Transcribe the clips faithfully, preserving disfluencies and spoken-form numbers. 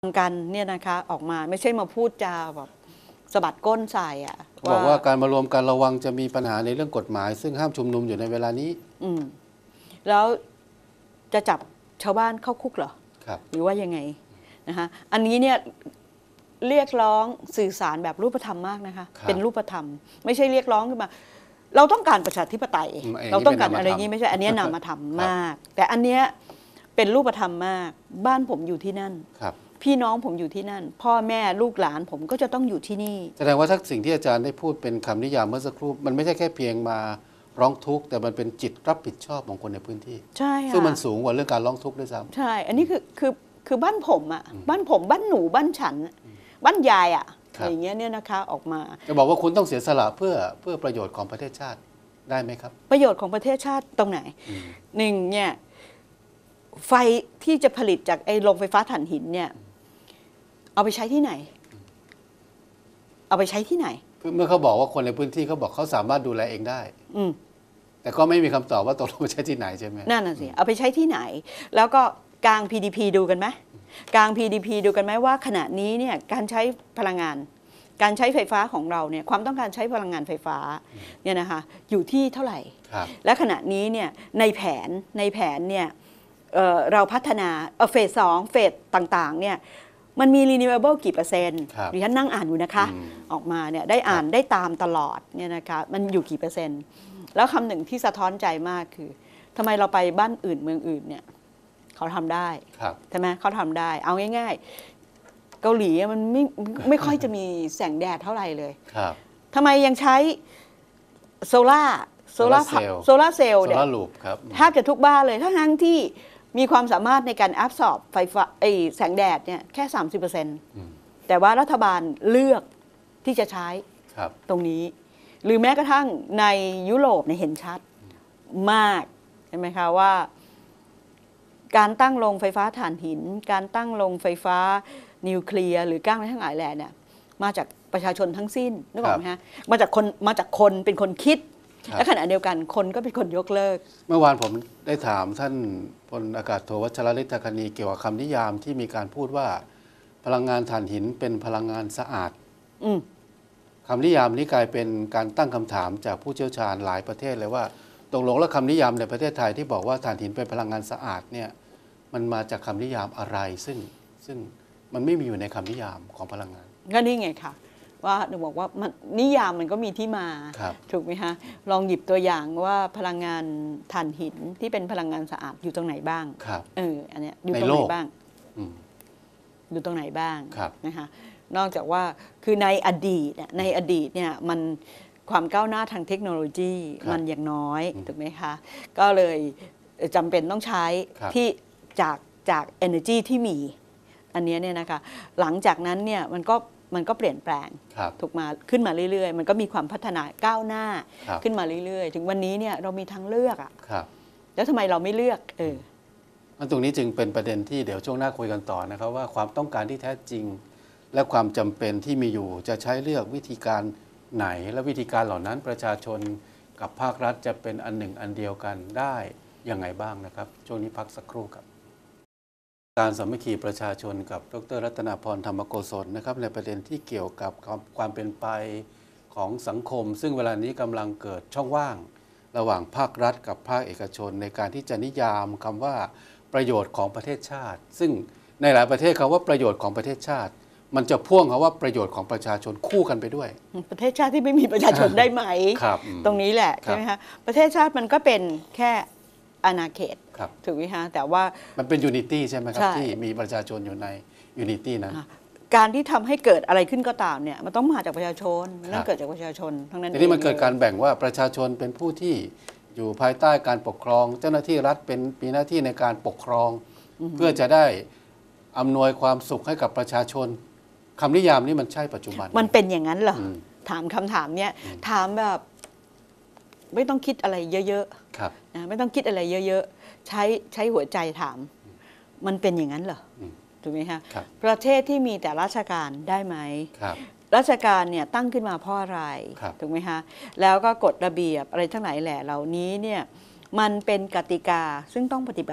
กันเนี่ยนะคะออกมาไม่ใช่มาพูดจาแบบสะบัดก้นใส่อ่ะบอกว่าการมารวมกันระวังจะมีปัญหาในเรื่องกฎหมายซึ่งห้ามชุมนุมอยู่ในเวลานี้อืมแล้วจะจับชาวบ้านเข้าคุกเหรอครับหรือว่ายังไงนะคะอันนี้เนี่ยเรียกร้องสื่อสารแบบรูปธรรมมากนะคะเป็นรูปธรรมไม่ใช่เรียกร้องขึ้นมาเราต้องการประชาธิปไตยเราต้องการอะไรนี้ไม่ใช่อันนี้นามธรรมมากแต่อันเนี้ยเป็นรูปธรรมมากบ้านผมอยู่ที่นั่นพี่น้องผมอยู่ที่นั่นพ่อแม่ลูกหลานผมก็จะต้องอยู่ที่นี่แสดงว่าถ้าสิ่งที่อาจารย์ได้พูดเป็นคำนิยามเมื่อสักครู่มันไม่ใช่แค่เพียงมาร้องทุกข์แต่มันเป็นจิตรับผิดชอบของคนในพื้นที่ใช่ค่ะซึ่งมันสูงกว่าเรื่องการร้องทุกข์ด้วยซ้ำใช่อันนี้คือคือคือบ้านผมอ่ะบ้านผมบ้านหนูบ้านฉันบ้านยายอ่ะอย่างเงี้ยเนี่ยนะคะออกมาจะบอกว่าคุณต้องเสียสละเพื่อเพื่อประโยชน์ของประเทศชาติได้ไหมครับประโยชน์ของประเทศชาติตรงไหนหนึ่งเนี่ยไฟที่จะผลิตจากไอ้โรงไฟฟ้าถ่านหินเนี่ยเอาไปใช้ที่ไหนเอาไปใช้ที่ไหนเมื่อเขาบอกว่าคนในพื้นที่เขาบอกเขาสามารถดูแลเองได้อืมแต่ก็ไม่มีคำตอบว่าตกลงใช้ที่ไหนใช่ไหมนั่นน่ะสิเอาไปใช้ที่ไหนแล้วก็กลาง พี ดี พี ดูกันไหมกลาง พี ดี พี ดูกันไหมว่าขณะนี้เนี่ยการใช้พลังงานการใช้ไฟฟ้าของเราเนี่ยความต้องการใช้พลังงานไฟฟ้าเนี่ยนะคะอยู่ที่เท่าไหร่และขณะนี้เนี่ยในแผนในแผนเนี่ยเอ่อเราพัฒนาเฟสสองเฟสต่างๆเนี่ยมันมี renewable กี่เปอร์เซ็นต์ดิฉันนั่งอ่านอยู่นะคะออกมาเนี่ยได้อ่านได้ตามตลอดเนี่ยนะคะมันอยู่กี่เปอร์เซ็นต์แล้วคำหนึ่งที่สะท้อนใจมากคือทำไมเราไปบ้านอื่นเมืองอื่นเนี่ยเขาทำได้ใช่ไหมเขาทำได้เอาง่ายๆเกาหลีมันไม่ไม่ค่อยจะมีแสงแดดเท่าไหร่เลยทำไมยังใช้โซล่าโซล่าโซล่าเซลล์เนี่ยแทบจะทุกบ้านเลยทั้งที่มีความสามารถในการแอบซอร์บไฟฟ้าไอแสงแดดเนี่ยแค่ สามสิบเปอร์เซ็นต์ แต่ว่ารัฐบาลเลือกที่จะใช้ตรงนี้หรือแม้กระทั่งในยุโรปเนี่ยเห็นชัดมากเห็นไหมคะว่าการตั้งโรงไฟฟ้าถ่านหินการตั้งโรงไฟฟ้านิวเคลียร์หรือก้างอะไรทั้งหลายแหล่เนี่ยมาจากประชาชนทั้งสิ้นนึกออกไหมฮะมาจากคนมาจากคนเป็นคนคิดและขณะเดียวกันคนก็เป็นคนยกเลิกเมื่อวานผมได้ถามท่านพลอากาศโทวัชรฤทธิ์คณีเกี่ยวกับคำนิยามที่มีการพูดว่าพลังงานถ่านหินเป็นพลังงานสะอาดคำนิยามนี้กลายเป็นการตั้งคำถามจากผู้เชี่ยวชาญหลายประเทศเลยว่าตกลงแล้วคำนิยามในประเทศไทยที่บอกว่าถ่านหินเป็นพลังงานสะอาดเนี่ยมันมาจากคำนิยามอะไรซึ่งซึ่งมันไม่มีอยู่ในคำนิยามของพลังงานก็นี่ไงค่ะว่าหนูบอกว่ามันนิยามมันก็มีที่มาถูกไหมคะลองหยิบตัวอย่างว่าพลังงานถ่านหินที่เป็นพลังงานสะอาดอยู่ตรงไหนบ้างเอออันเนี้ยอยู่ตรงไหนบ้างอยู่ตรงไหนบ้างนะคะนอกจากว่าคือในอดีตเนี่ยในอดีตเนี่ยมันความก้าวหน้าทางเทคโนโลยีมันอย่างน้อยถูกไหมคะก็เลยจำเป็นต้องใช้ที่จากจาก energy ที่มีอันนี้เนี่ยนะคะหลังจากนั้นเนี่ยมันก็มันก็เปลี่ยนแปลงถูกมาขึ้นมาเรื่อยๆมันก็มีความพัฒนาก้าวหน้าขึ้นมาเรื่อยๆถึงวันนี้เนี่ยเรามีทางเลือกอ่ะแล้วทำไมเราไม่เลือกเออตรงนี้จึงเป็นประเด็นที่เดี๋ยวช่วงหน้าคุยกันต่อนะครับว่าความต้องการที่แท้จริงและความจำเป็นที่มีอยู่จะใช้เลือกวิธีการไหนและวิธีการเหล่านั้นประชาชนกับภาครัฐจะเป็นอันหนึ่งอันเดียวกันได้ยังไงบ้างนะครับช่วงนี้พักสักครู่ครับการสามัคคีประชาชนกับดร.รัตนาพรธรรมโกศลนะครับในประเด็นที่เกี่ยวกับความเป็นไปของสังคมซึ่งเวลานี้กำลังเกิดช่องว่างระหว่างภาครัฐกับภาคเอกชนในการที่จะนิยามคำว่าประโยชน์ของประเทศชาติซึ่งในหลายประเทศคำว่าประโยชน์ของประเทศชาติมันจะพ่วงคำว่าประโยชน์ของประชาชนคู่กันไปด้วยประเทศชาติที่ไม่มีประชาชนได้ไหมตรงนี้แหละใช่ไหมคะประเทศชาติมันก็เป็นแค่อาณาเขตถูกไหมคะแต่ว่ามันเป็นยูนิตี้ใช่ไหมครับที่มีประชาชนอยู่ในยูนิตี้นั้นการที่ทำให้เกิดอะไรขึ้นก็ตามเนี่ยมันต้องมาจากประชาชนมันต้องเกิดจากประชาชนทั้งนั้นทีนี้มันเกิดการแบ่งว่าประชาชนเป็นผู้ที่อยู่ภายใต้การปกครองเจ้าหน้าที่รัฐเป็นมีหน้าที่ในการปกครองเพื่อจะได้อำนวยความสุขให้กับประชาชนคำนิยามนี้มันใช่ปัจจุบันมันเป็นอย่างนั้นเหรอถามคำถามเนี้ยถามแบบไม่ต้องคิดอะไรเยอะๆนะไม่ต้องคิดอะไรเยอะๆใช้ใช้หัวใจถามมันเป็นอย่างนั้นเหรอถูกไหมคะประเทศที่มีแต่ราชการได้ไหมราชการเนี่ยตั้งขึ้นมาเพราะอะไรถูกไหมคะแล้วก็กฎระเบียบอะไรทั้งหลายแหล่เหล่านี้เนี่ยมันเป็นกติกาซึ่งต้องปฏิบัติ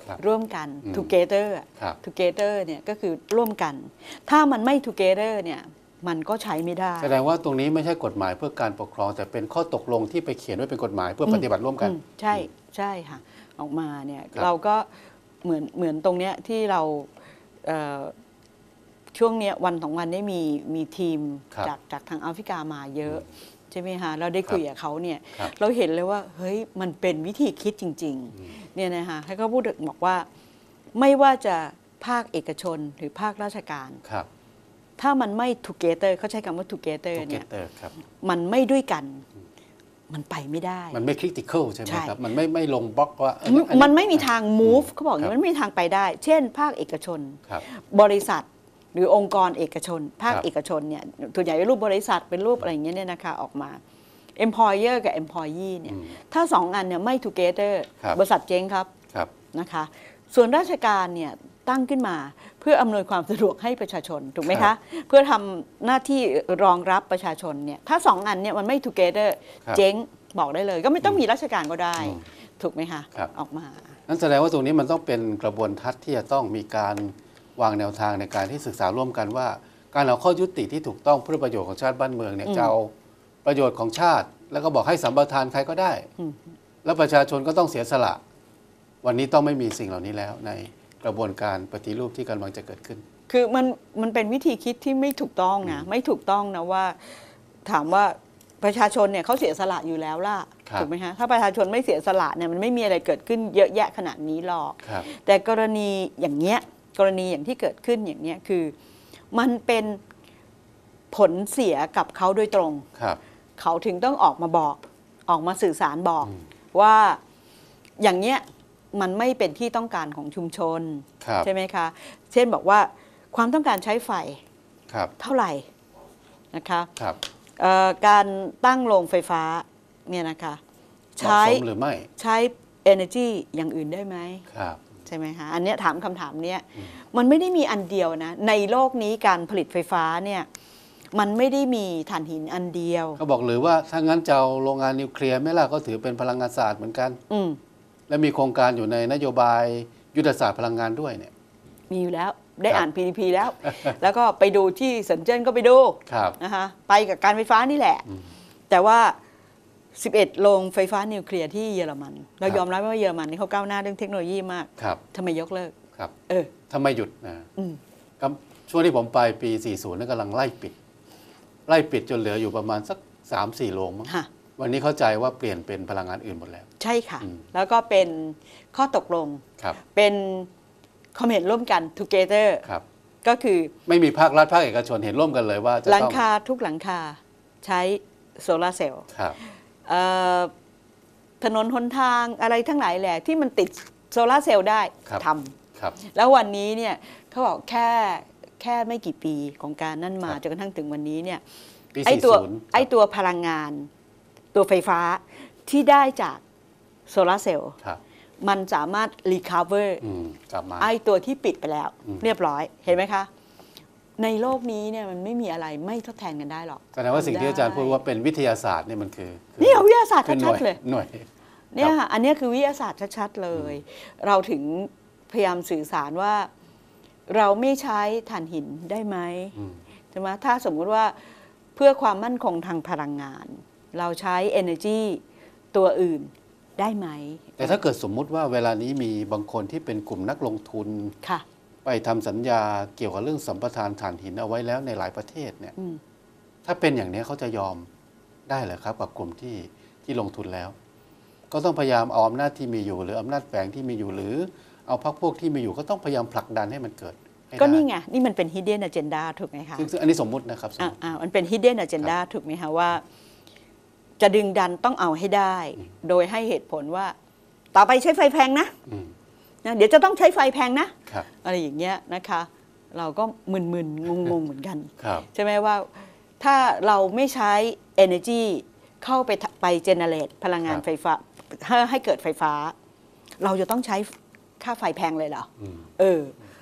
ครับร่วมกันอืม together ครับ together เนี่ยก็คือร่วมกัน ถ้ามันไม่ together เนี่ยมันก็ใช้ไม่ได้แสดงว่าตรงนี้ไม่ใช่กฎหมายเพื่อการปกครอง แต่เป็นข้อตกลงที่ไปเขียนไว้เป็นกฎหมายเพื่อปฏิบัติร่วมกันอืมใช่ใช่ค่ะออกมาเนี่ยครับเราก็เหมือนเหมือนตรงเนี้ยที่เราเอ่อช่วงเนี้ยวันสองวันนี้มีมีทีมครับจากจากทางแอฟริกามาเยอะใช่ไหมคะเราได้คุยกับเขาเนี่ยครับเราเห็นเลยว่าเฮ้ยมันเป็นวิธีคิดจริงๆเนี่ยนะคะให้เขาพูดบอกว่าไม่ว่าจะภาคเอกชนหรือภาคราชการครับถ้ามันไม่ together เขาใช้คำว่า together เนี่ย together ครับมันไม่ด้วยกันมันไปไม่ได้มันไม่ critical ใช่ไหมใช่ครับ มันไม่ไม่ลงบล็อกว่าเออมันอันนี้มันไม่มีทาง move เขาบอกอย่างครับนี้มันไม่มีทางไปได้ เช่น ภาคเอกชนครับบริษัทหรือองค์กรเอกชน ภาคครับเอกชนเนี่ยส่วนใหญ่เป็นรูปบริษัทเป็นรูปอะไรอย่างเงี้ยเนี่ยนะคะออกมา employer กับ employee เนี่ยอืมถ้าสองอันเนี่ยไม่ together ครับบริษัทเจ๊งครับครับนะคะ ส่วนราชการเนี่ยตั้งขึ้นมาเพื่ออำนวยความสะดวกให้ประชาชนถูกไหมครัคะบเพื่อทำหน้าที่รองรับประชาชนเนี่ยถ้าสองอันเนี่ยมันไม่ together ครับเจ๊งบอกได้เลย ก็ไม่ต้องมีราชการก็ได้อืมถูกไหมคะครับออกมานั่นแสดงว่าตรงนี้มันต้องเป็นกระบวนทัศน์ที่จะต้องมีการวางแนวทางในการที่ศึกษาร่วมกันว่า การเอาข้อยุติที่ถูกต้องเพื่อประโยชน์ของชาติบ้านเมืองเนี่ยอืมจะเอาประโยชน์ของชาติ แล้วก็บอกให้สัมปทานใครก็ได้อืมแล้วประชาชนก็ต้องเสียสละ วันนี้ต้องไม่มีสิ่งเหล่านี้แล้ว ในกระบวนการปฏิรูปที่กำลังจะเกิดขึ้นคือมันมันเป็นวิธีคิดที่ไม่ถูกต้องนะไม่ถูกต้องนะว่าถามว่าประชาชนเนี่ยเขาเสียสละอยู่แล้วล่ะครับถูกไหมฮะถ้าประชาชนไม่เสียสละเนี่ยมันไม่มีอะไรเกิดขึ้นเยอะแยะขนาดนี้หรอกครับแต่กรณีอย่างเงี้ยกรณีอย่างที่เกิดขึ้นอย่างเนี้ยคือ มันเป็นผลเสียกับเขาโดยตรงครับเขาถึงต้องออกมาบอกออกมาสื่อสารบอกอืมว่าอย่างเนี้ยมันไม่เป็นที่ต้องการของชุมชนครับใช่ไหมคะ เช่นบอกว่าความต้องการใช้ไฟครับเท่าไหร่นะคะครับเอ่อการตั้งโรงไฟฟ้าเนี่ยนะคะเหมาะใช้สมหรือไม่ใช้ energy อย่างอื่นได้ไหมครับใช่ไหมคะอันเนี้ยถามคำถามเนี้ยมันไม่ได้มีอันเดียวนะ ในโลกนี้การผลิตไฟฟ้าเนี่ยมันไม่ได้มีถ่านหินอันเดียวก็บอกหรือว่าถ้างั้นจะเอาโรงงานนิวเคลียร์ไหม่ล่ะก็ถือเป็นพลังงานสะอาดเหมือนกันอืมและมีโครงการอยู่ในนโยบายยุทธศาสตร์พลังงานด้วยเนี่ยมีอยู่แล้วได้ครับอ่าน พี ดี พี แล้ว แล้วก็ไปดูที่เซินเจิ้นก็ไปดูครับนะคะไปกับการไฟฟ้านี่แหละ แต่ว่า สิบเอ็ด โรงไฟฟ้านิวเคลียร์ที่เยอรมัน เรายอมรับว่าเยอรมันนี่เขาก้าวหน้าเรื่องเทคโนโลยีมากครับทำไมยกเลิกครับเออทำไมหยุดนะอืมครับช่วงที่ผมไปปี สี่สิบ นั่นกำลังไล่ปิด ไล่ปิดจนเหลืออยู่ประมาณสัก สามสี่ โรงมั้งค่ะวันนี้เข้าใจว่าเปลี่ยนเป็นพลังงานอื่นหมดแล้วใช่ค่ะอืมแล้วก็เป็นข้อตกลงครับเป็นคอมเมนต์ร่วมกัน together ครับก็คือไม่มีภาครัฐภาคเอกชนเห็นร่วมกันเลยว่าจะหลังต้องคาทุกหลังคาใช้โซลาร์เซลล์ครับเอ่อถนนหนทางอะไรทั้งหลายแหละที่มันติดโซลาร์เซลล์ได้ครับทครับำแล้ววันนี้เนี่ยเขาบอกแค่แค่ไม่กี่ปีของการนั่นมาครับจนกระทั่งถึงวันนี้เนี่ยปีไอ้สี่ตัวสิบไอ้ตัวพลังงานตัวไฟฟ้าที่ได้จากโซลาร์เซลล์ครับมันสามารถ recover อืมกลับมาไอ้ตัวที่ปิดไปแล้วอืมเรียบร้อยเห็นไหมคะ ในโลกนี้เนี่ยมันไม่มีอะไรไม่ทดแทนกันได้หรอกแสดงว่าสิ่งที่อาจารย์ทำพูดได้ว่าเป็นวิทยาศาสตร์เนี่ยมันคือคือนี่เอาวิทยาศาสตร์คือหชัน่ดวยๆเลยหน่วยเนี่ยค่ะอันเนี้ยคือวิทยาศาสตร์ชัดๆเลย เราถึงพยายามสื่อสารว่าเราไม่ใช้ถ่านหินได้ไหมอืมใช่ไหมถ้าสมมุติว่าเพื่อความมั่นคงทางพลังงาน เราใช้ energy ตัวอื่นได้ไหมแต่ถ้าเกิดสมมุติว่าเวลานี้มีบางคนที่เป็นกลุ่มนักลงทุนค่ะไปทำสัญญาเกี่ยวกับเรื่องสัมปทานถ่านหินเอาไว้แล้วในหลายประเทศเนี่ยอืมถ้าเป็นอย่างนี้เขาจะยอมได้เหรอครับกับกลุ่มที่ที่ลงทุนแล้ว ก็ต้องพยายามเอาอำนาจที่มีอยู่ หรืออำนาจแฝงที่มีอยู่หรือเอาพรรคพวกที่มีอยู่ก็ต้องพยายามผลักดันให้มันเกิดให้ได้ก็นี่ไง นี่มันเป็น hidden agenda ถูกไหมคะซึ่งซึ่งอันนี้สมมุตินะครับสมอ่ามุติอ่ามันเป็น hidden agenda ถูกไหมคะว่า จะดึงดันต้องเอาให้ได้ โดยให้เหตุผลว่า ต่อไปใช้ไฟแพงนะอืมนะเดี๋ยวจะต้องใช้ไฟแพงนะครับอะไรอย่างเงี้ยนะคะ เราก็มึนๆ งงๆ เหมือนกันครับใช่ไหมว่าถ้าเราไม่ใช้ energy เข้าไปทะไป generate พลังงานครับไฟฟ้าให้ให้เกิดไฟฟ้า เราจะต้องใช้ค่าไฟแพงเลยเหรออืมเออ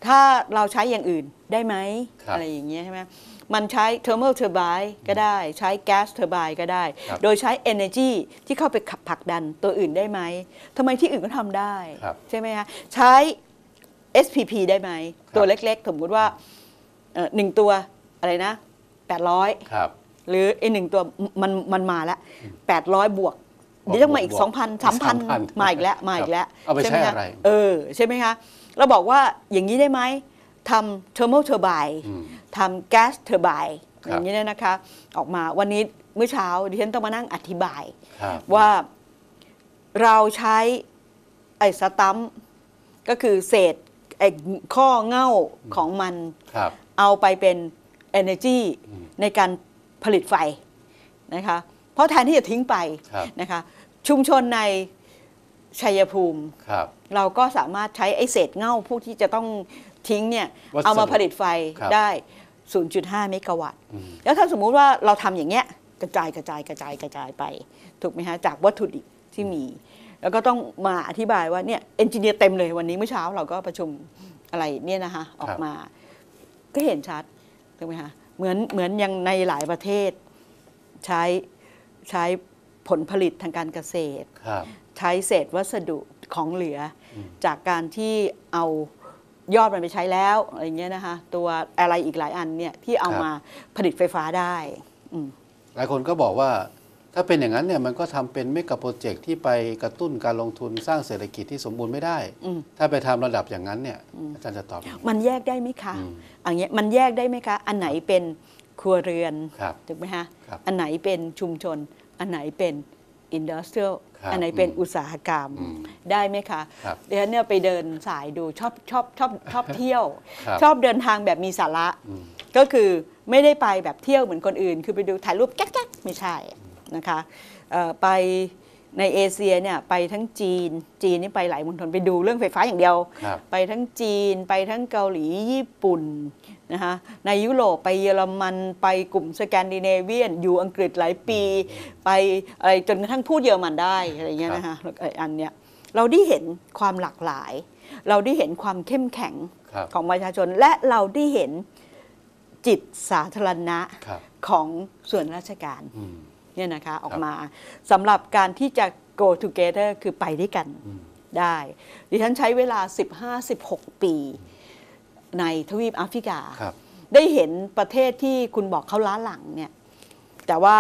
ถ้าเราใช้อย่างอื่นได้ไหมครับอะไรอย่างเงี้ยใช่ไหมมันใช้ thermal turbine ก็ได้ใช้ gas turbine ก็ได้ครับโดยใช้ energy ที่เข้าไปขับผลักดันตัวอื่นได้ไหมทำไมที่อื่นก็ทำได้ครับใช่ไหมคะใช้ เอส พี พี ได้ไหมครับตัวเล็กๆ สมมติว่าเอ่อหนึ่งตัวอะไรนะแปดร้อยครับหรือไอ้หนึ่งตัวมันมันมาแล้วแปดร้อยบวกบวกเดี๋ยวต้องมาอีกบวกสองพัน สามพันสามพันมาอีกแล้วมาอีกแล้วเอาไปใช้หมคอะไรเออใช่ไหมคะเราบอกว่าอย่างนี้ได้ไหมทำ thermal turbine อืมทำ gas turbine ครับอย่างนี้เนี่ยนะคะ ออกมาวันนี้เมื่อเช้าดิฉันต้องมานั่งอธิบายครับว่าเราใช้ไอ้สตัมป์ก็คือเศษไอ้ข้อเง่าของมันครับเอาไปเป็น energy อืมในการผลิตไฟนะคะเพราะแทนที่จะทิ้งไปครับนะคะชุมชนในชัยภูมิครับเราก็สามารถใช้ไอ้เศษเง่าพวกที่จะต้องทิ้งเนี่ยวัสดุเอามาผลิตไฟครับได้ ศูนย์จุดห้า เมกะวัตต์อืมแล้วถ้าสมมุติว่าเราทำอย่างเงี้ยกระจายกระจายกระจายกระจายไปถูกไหมฮะจากวัตถุดิบที่มี แล้วก็ต้องมาอธิบายว่าเนี่ยเอนจิเนียร์เต็มเลยวันนี้เมื่อเช้าเราก็ประชุมอะไรเนี่ยนะคะออกมา ก็เห็นชัดถูกไหมคะเหมือนเหมือนยังในหลายประเทศใช้ใช้ผลผลิตทางการเกษตรครับใช้เศษวัสดุของเหลืออมจากการที่เอายอดมันไปใช้แล้วอะไรเงี้ยนะคะตัวอะไรอีกหลายอันเนี่ยที่เอามาผลิตไฟฟ้าได้อืมหลายคนก็บอกว่าถ้าเป็นอย่างนั้นเนี่ยมันก็ทำเป็นเมกะโปรเจกต์ที่ไปกระตุ้นการลงทุนสร้างเศรษฐกิจที่สมบูรณ์ไม่ได้อืมถ้าไปทำระดับอย่างนั้นเนี่ยอาจารย์จะตอบยังไงมันแยกได้ไหมคะอืมอันเนี้ยมันแยกได้ไหมคะ อันไหนเป็นครัวเรือนครับถูกไหมคะครับอันไหนเป็นชุมชน อันไหนเป็นอินดัสเทรียลครับอันไหนเป็นอืมอุตสาหกรรมอืมได้ไหมคะครับเดี๋ยวเนี่ยไปเดินสายดูชอบชอบชอบชอบเที่ยวครับชอบเดินทางแบบมีสาระอืมก็คือไม่ได้ไปแบบเที่ยวเหมือนคนอื่น คือไปดูถ่ายรูปแก๊กๆไม่ใช่นะคะเอ่อไปในเอเชียเนี่ยไปทั้งจีน จีนนี่ไปหลายมณฑลไปดูเรื่องไฟฟ้าอย่างเดียวครับไปทั้งจีนไปทั้งเกาหลีญี่ปุ่นนะคะในยุโรปไปเยอรมันไปกลุ่มสแกนดิเนเวียน อยู่อังกฤษหลายปี ไปอะไรจนกระทั่งพูดเยอรมันได้อะไรเงี้ยนะคะแล้วไอ้อันเนี้ยเราได้เห็นความหลากหลาย เราได้เห็นความเข้มแข็งครับของประชาชนและเราได้เห็นจิตสาธารณะครับของส่วนราชการอืมเนี่ยนะคะออกครับมาสำหรับการที่จะ go together คือไปด้วยกันอืมได้ ดิฉันใช้เวลา สิบห้าสิบหก ปีในทวีปแอฟริกาครับได้เห็นประเทศที่คุณบอกเขาล้าหลังเนี่ยแต่ว่า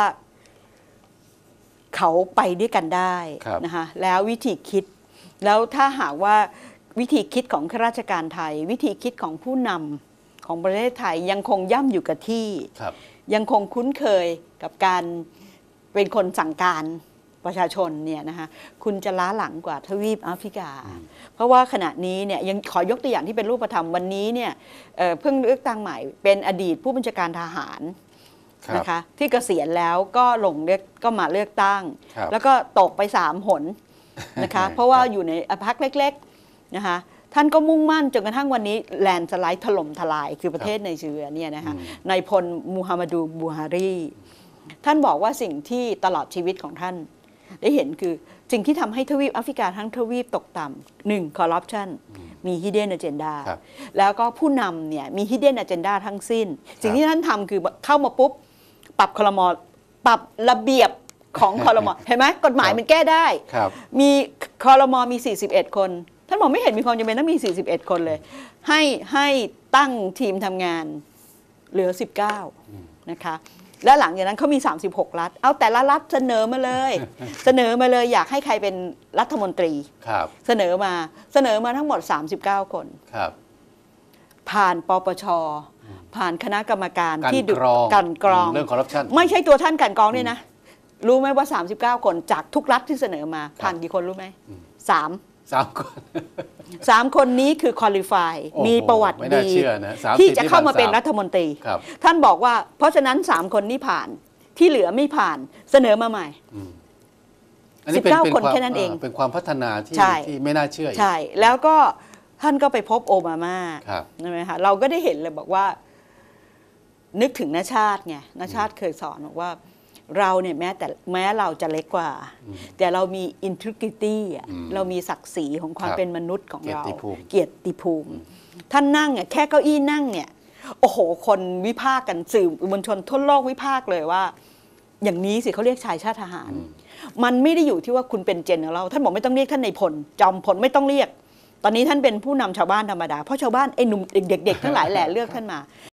เขาไปด้วยกันได้ครับนะคะแล้ววิธีคิด แล้วถ้าหากว่าวิธีคิดของข้าราชการไทย วิธีคิดของผู้นำของประเทศไทยยังคงย่ำอยู่กับที่ครับยังคงคุ้นเคยกับการเป็นคนสั่งการประชาชนเนี่ยนะคะคุณจะล้าหลังกว่าทวีปแอฟริกา เพราะว่าขณะนี้เนี่ยยังขอยกตัวอย่างที่เป็นรูปธรรมวันนี้เนี่ยเอ่อเพิ่งเลือกตั้งใหม่เป็นอดีตผู้บัญชาการทหารครับนะคะที่เกษียณแล้วก็ลงเลือกก็มาเลือกตั้งครับแล้วก็ตกไปสามหนนะคะ เพราะว่าอยู่ในพรรคเล็กๆนะคะท่านก็มุ่งมั่นจนกระทั่งวันนี้แลนด์สไลด์ถล่มทลายคือประเทศไนจีเรียเนี่ยนะคะอืมนายพลมูฮัมหมัดูบูฮารี ท่านบอกว่าสิ่งที่ตลอดชีวิตของท่านได้เห็นคือสิ่งที่ทำให้ทวีปแอฟริกาทั้งทวีปตกต่ำหนึ่งคอร์รัปชันมี hidden agenda ครับแล้วก็ผู้นำเนี่ยมี hidden agenda ทั้งสิ้น สิ่งที่ท่านทำคือเข้ามาปุ๊บ ปรับคลมปรับระเบียบของคอรมเห็นไหมกฎหมายมันแก้ได้ครับมีคอรมมี สี่สิบเอ็ด คน ท่านบอกไม่เห็นมีความจำเป็นต้องมี สี่สิบเอ็ด คนเลย ให้ให้ตั้งทีมทำงานเหลือ สิบเก้า นะคะ และหลังจากนั้นเขามี สามสิบหก รัฐ เอาแต่ละรัฐเสนอมาเลย เสนอมาเลยอยากให้ใครเป็นรัฐมนตรีครับเสนอมา เสนอมาทั้งหมด สามสิบเก้า คนครับผ่านปปช ผ่านคณะกรรมการการที่กรองการกรองเรื่องคอร์รัปชันไม่ใช่ตัวท่านกลันกรองด้วยนะ รู้ไหมว่า สามสิบเก้า คนจากทุกรัฐที่เสนอมา ผ่านกี่คนรู้ไหมสามสามคนสามคนนี้คือคุริฟายโอ้โหมีประวัติไม่น่าดีเชื่อนะสามสิบที่จะเข้ามาที่ผ่านเป็นสามรัฐมนตรีครับท่านบอกว่าเพราะฉะนั้นสามคนนี้ผ่านที่เหลือไม่ผ่านเสนอมาใหม่อันนี้เป็นสิบเก้าเป็นคนวามแค่นั้นเองเป็นความพัฒนาที่ใช่ที่ไม่น่าเชื่ออีกใช่ แล้วก็ท่านก็ไปพบโอบามาครับใช่ไหมคะเราก็ได้เห็นเลยบอกว่า นึกถึงนชาติไงนชาติเคยสอนบอกว่าเราเนี่ยแม้แต่แม้เราจะเล็กกว่า แต่เรามี integrity อ่ะอืมเรามีศักดิ์ศรีของความครับเป็นมนุษย์ของเราเกียรติภูมิเกียรติภูมิ ท่านนั่งเนี่ยแค่เก้าอี้นั่งเนี่ยโอ้โหคนวิพากษ์กันสื่อมวลชนทั่วโลกวิพากษ์เลยว่า อย่างนี้สิเขาเรียกชายชาติทหาร มันไม่ได้อยู่ที่ว่าคุณเป็นเจนเนอเรลท่านบอกไม่ต้องเรียกท่านในายพลจอมพลไม่ต้องเรียก ตอนนี้ท่านเป็นผู้นำชาวบ้านธรรมดาเพราะชาวบ้านไอ้หนุ่มเด็กๆทั้งหลายแหละเลือกท่านมา